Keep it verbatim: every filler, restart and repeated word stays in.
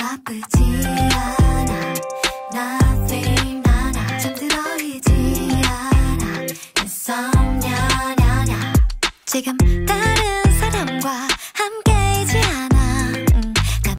바쁘지 않아 nothing 나나 잠들어 있지 않아 insomnia 냐냐 지금 다